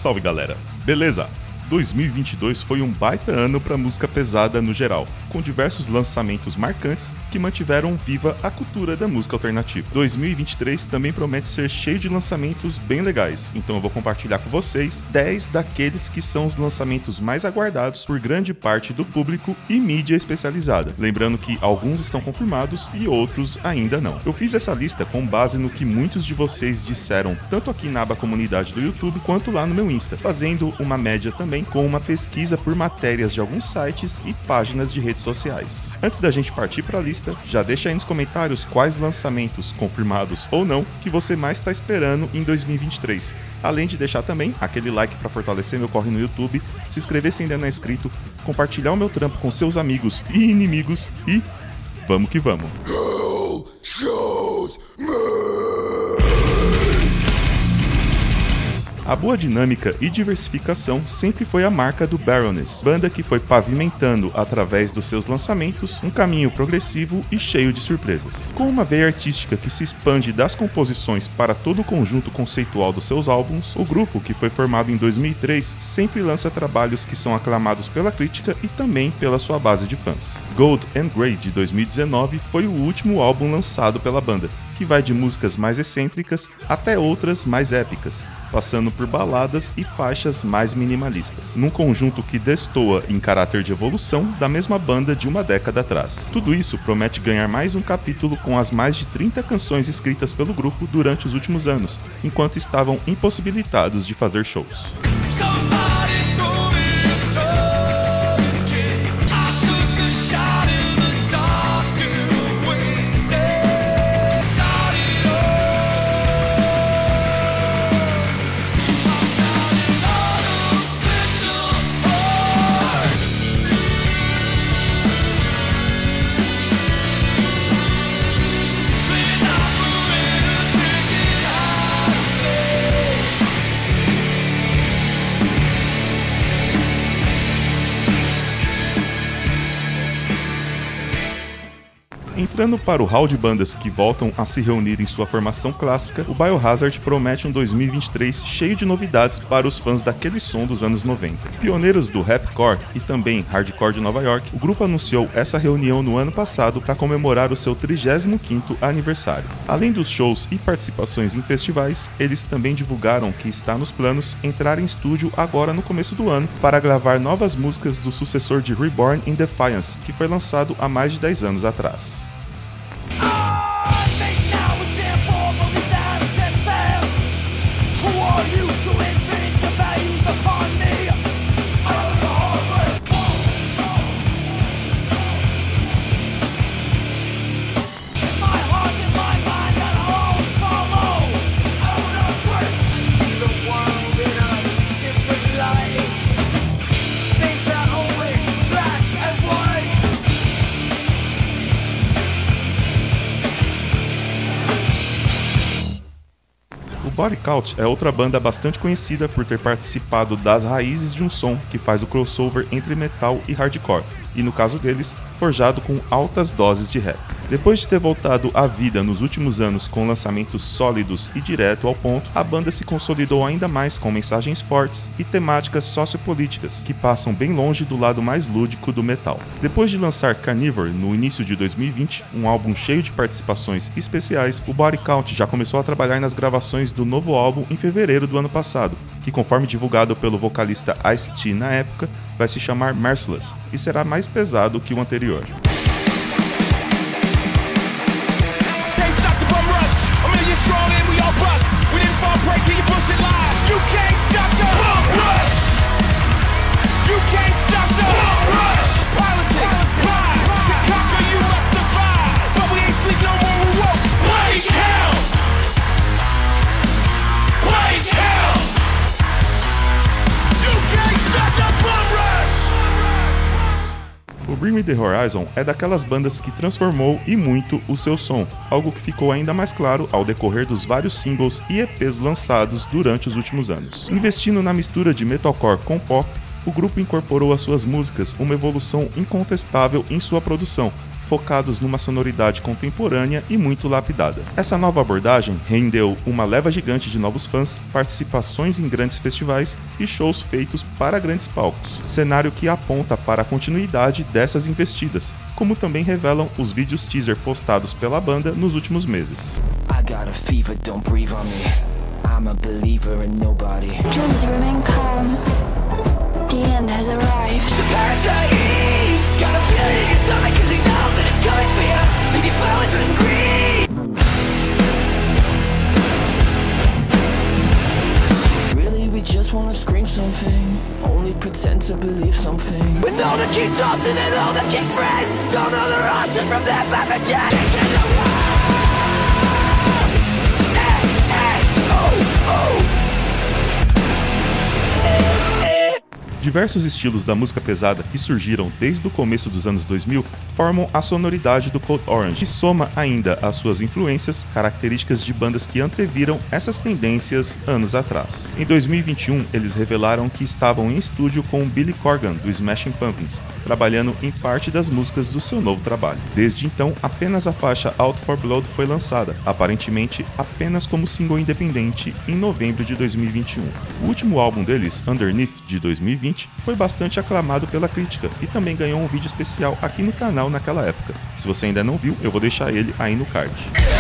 Salve galera, beleza? 2022 foi um baita ano para música pesada no geral, com diversos lançamentos marcantes que mantiveram viva a cultura da música alternativa. 2023 também promete ser cheio de lançamentos bem legais, então eu vou compartilhar com vocês 10 daqueles que são os lançamentos mais aguardados por grande parte do público e mídia especializada. Lembrando que alguns estão confirmados e outros ainda não. Eu fiz essa lista com base no que muitos de vocês disseram, tanto aqui na aba comunidade do YouTube quanto lá no meu Insta, fazendo uma média também com uma pesquisa por matérias de alguns sites e páginas de redes sociais. Antes da gente partir para a lista, já deixa aí nos comentários quais lançamentos, confirmados ou não, que você mais está esperando em 2023. Além de deixar também aquele like para fortalecer meu corre no YouTube, se inscrever se ainda não é inscrito, compartilhar o meu trampo com seus amigos e inimigos e vamos que vamos! Hell shows me. A boa dinâmica e diversificação sempre foi a marca do Baroness, banda que foi pavimentando, através dos seus lançamentos, um caminho progressivo e cheio de surpresas. Com uma veia artística que se expande das composições para todo o conjunto conceitual dos seus álbuns, o grupo, que foi formado em 2003, sempre lança trabalhos que são aclamados pela crítica e também pela sua base de fãs. Gold and Grey, de 2019, foi o último álbum lançado pela banda, que vai de músicas mais excêntricas até outras mais épicas, passando por baladas e faixas mais minimalistas, num conjunto que destoa em caráter de evolução da mesma banda de uma década atrás. Tudo isso promete ganhar mais um capítulo com as mais de 30 canções escritas pelo grupo durante os últimos anos, enquanto estavam impossibilitados de fazer shows. Entrando para o hall de bandas que voltam a se reunir em sua formação clássica, o Biohazard promete um 2023 cheio de novidades para os fãs daquele som dos anos 90. Pioneiros do rapcore e também hardcore de Nova York, o grupo anunciou essa reunião no ano passado para comemorar o seu 35º aniversário. Além dos shows e participações em festivais, eles também divulgaram que está nos planos entrar em estúdio agora no começo do ano para gravar novas músicas do sucessor de Reborn in Defiance, que foi lançado há mais de 10 anos atrás. Body Count é outra banda bastante conhecida por ter participado das raízes de um som que faz o crossover entre metal e hardcore, e no caso deles, forjado com altas doses de rap. Depois de ter voltado à vida nos últimos anos com lançamentos sólidos e direto ao ponto, a banda se consolidou ainda mais com mensagens fortes e temáticas sociopolíticas que passam bem longe do lado mais lúdico do metal. Depois de lançar Carnivore no início de 2020, um álbum cheio de participações especiais, o Body Count já começou a trabalhar nas gravações do novo álbum em fevereiro do ano passado, que, conforme divulgado pelo vocalista Ice-T na época, vai se chamar Merciless e será mais pesado que o anterior. O Bring Me The Horizon é daquelas bandas que transformou e muito o seu som, algo que ficou ainda mais claro ao decorrer dos vários singles e EPs lançados durante os últimos anos. Investindo na mistura de metalcore com pop, o grupo incorporou às suas músicas uma evolução incontestável em sua produção, focados numa sonoridade contemporânea e muito lapidada. Essa nova abordagem rendeu uma leva gigante de novos fãs, participações em grandes festivais e shows feitos para grandes palcos, cenário que aponta para a continuidade dessas investidas, como também revelam os vídeos teaser postados pela banda nos últimos meses. I'm a believer in nobody. Please remain calm. The end has arrived. It's a parasite. Got a feeling in your stomach 'cause you know that it's coming for you. And you flow into the greed. Really, we just wanna scream something. Only pretend to believe something. With all the key stops and then all the key friends. Don't know the options from that back again. Diversos estilos da música pesada que surgiram desde o começo dos anos 2000 formam a sonoridade do Code Orange, que soma ainda as suas influências, características de bandas que anteviram essas tendências anos atrás. Em 2021, eles revelaram que estavam em estúdio com Billy Corgan, do Smashing Pumpkins, trabalhando em parte das músicas do seu novo trabalho. Desde então, apenas a faixa Out for Blood foi lançada, aparentemente apenas como single independente, em novembro de 2021. O último álbum deles, Underneath, de 2020, foi bastante aclamado pela crítica e também ganhou um vídeo especial aqui no canal naquela época. Se você ainda não viu, eu vou deixar ele aí no card.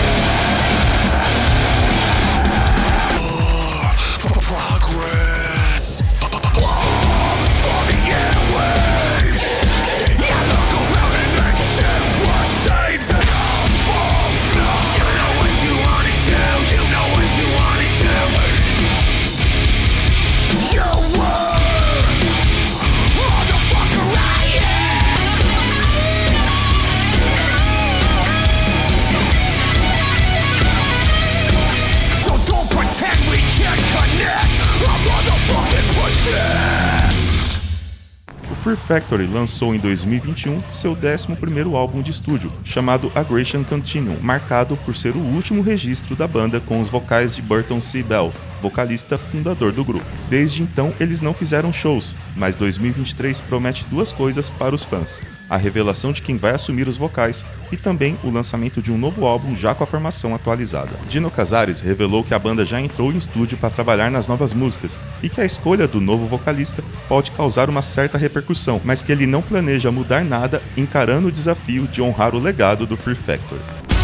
Fear Factory lançou em 2021 seu 11º álbum de estúdio, chamado Aggression Continuum, marcado por ser o último registro da banda com os vocais de Burton C. Bell, vocalista fundador do grupo. Desde então, eles não fizeram shows, mas 2023 promete duas coisas para os fãs: a revelação de quem vai assumir os vocais e também o lançamento de um novo álbum já com a formação atualizada. Dino Cazares revelou que a banda já entrou em estúdio para trabalhar nas novas músicas e que a escolha do novo vocalista pode causar uma certa repercussão, mas que ele não planeja mudar nada, encarando o desafio de honrar o legado do Fear Factory.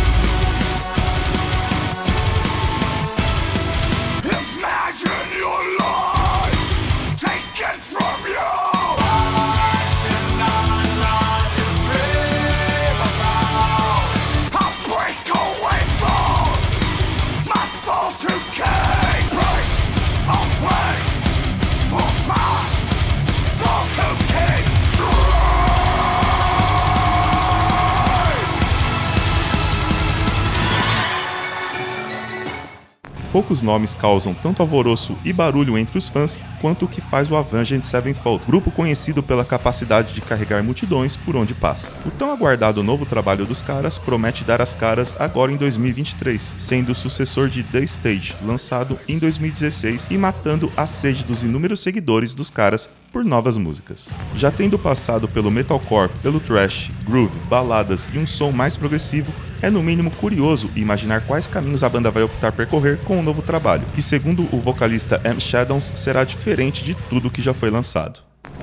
Poucos nomes causam tanto alvoroço e barulho entre os fãs quanto o que faz o Avenged Sevenfold, grupo conhecido pela capacidade de carregar multidões por onde passa. O tão aguardado novo trabalho dos caras promete dar as caras agora em 2023, sendo o sucessor de The Stage, lançado em 2016 e matando a sede dos inúmeros seguidores dos caras por novas músicas. Já tendo passado pelo metalcore, pelo thrash, groove, baladas e um som mais progressivo, é no mínimo curioso imaginar quais caminhos a banda vai optar percorrer com o novo trabalho, que segundo o vocalista M. Shadows será diferente de tudo que já foi lançado.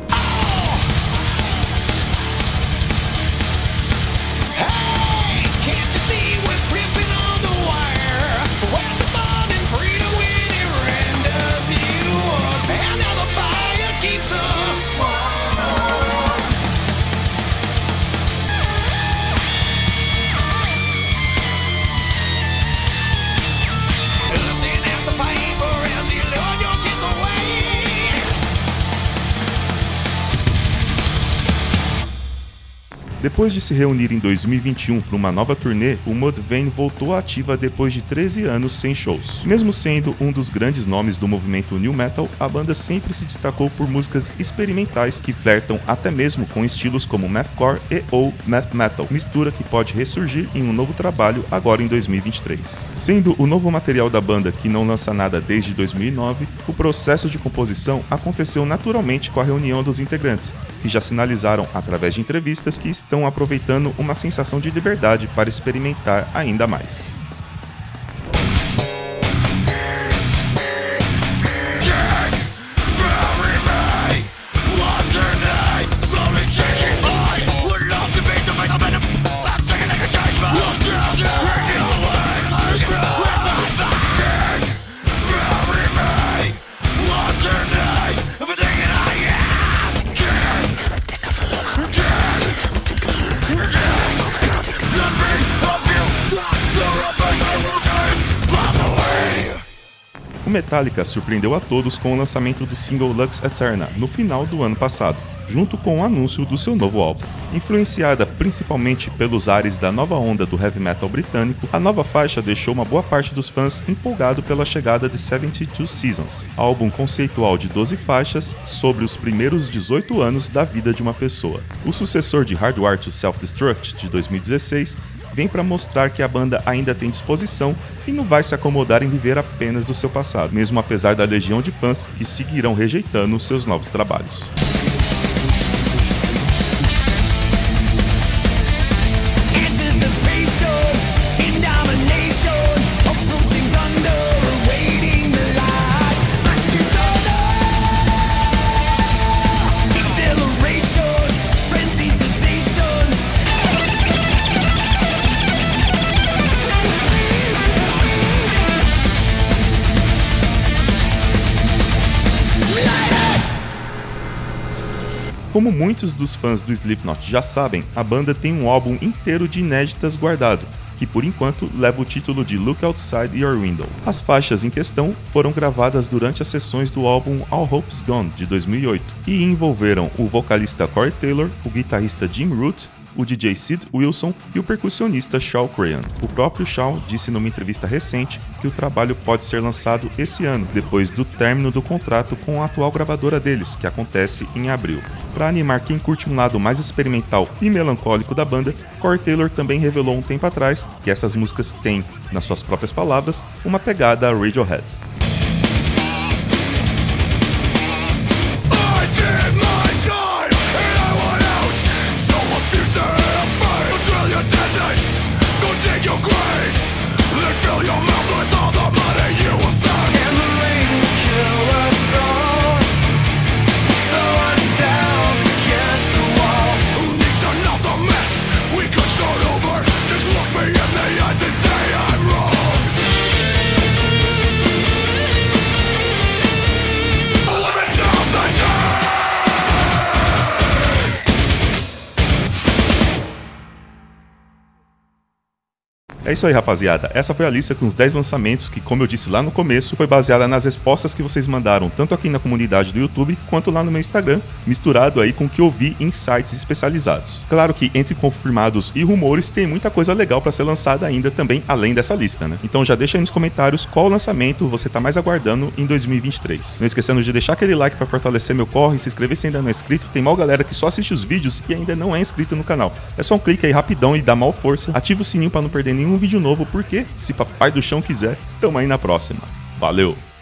Depois de se reunir em 2021 para uma nova turnê, o Mudvayne voltou à ativa depois de 13 anos sem shows. Mesmo sendo um dos grandes nomes do movimento New Metal, a banda sempre se destacou por músicas experimentais que flertam até mesmo com estilos como Mathcore e ou Math Metal, mistura que pode ressurgir em um novo trabalho agora em 2023. Sendo o novo material da banda que não lança nada desde 2009, O processo de composição aconteceu naturalmente com a reunião dos integrantes, que já sinalizaram através de entrevistas que estão aproveitando uma sensação de liberdade para experimentar ainda mais. O Metallica surpreendeu a todos com o lançamento do single Lux Eterna no final do ano passado, junto com o anúncio do seu novo álbum. Influenciada principalmente pelos ares da nova onda do heavy metal britânico, a nova faixa deixou uma boa parte dos fãs empolgado pela chegada de 72 Seasons, álbum conceitual de 12 faixas sobre os primeiros 18 anos da vida de uma pessoa. O sucessor de Hardwired to Self-Destruct, de 2016, vem para mostrar que a banda ainda tem disposição e não vai se acomodar em viver apenas do seu passado, mesmo apesar da legião de fãs que seguirão rejeitando os seus novos trabalhos. Como muitos dos fãs do Slipknot já sabem, a banda tem um álbum inteiro de inéditas guardado, que por enquanto leva o título de Look Outside Your Window. As faixas em questão foram gravadas durante as sessões do álbum All Hope's Gone, de 2008, e envolveram o vocalista Corey Taylor, o guitarrista Jim Root, o DJ Sid Wilson e o percussionista Shaw Crayon. O próprio Shaw disse numa entrevista recente que o trabalho pode ser lançado esse ano, depois do término do contrato com a atual gravadora deles, que acontece em abril. Para animar quem curte um lado mais experimental e melancólico da banda, Corey Taylor também revelou um tempo atrás que essas músicas têm, nas suas próprias palavras, uma pegada a Radiohead. É isso aí, rapaziada. Essa foi a lista com os 10 lançamentos que, como eu disse lá no começo, foi baseada nas respostas que vocês mandaram tanto aqui na comunidade do YouTube quanto lá no meu Instagram, misturado aí com o que eu vi em sites especializados. Claro que entre confirmados e rumores tem muita coisa legal para ser lançada ainda também, além dessa lista, né? Então já deixa aí nos comentários qual lançamento você tá mais aguardando em 2023. Não esquecendo de deixar aquele like para fortalecer meu corre, se inscrever se ainda não é inscrito. Tem mal galera que só assiste os vídeos e ainda não é inscrito no canal. É só um clique aí rapidão e dá mal força. Ativa o sininho para não perder nenhum vídeo novo, porque, se papai do chão quiser, tamo aí na próxima. Valeu!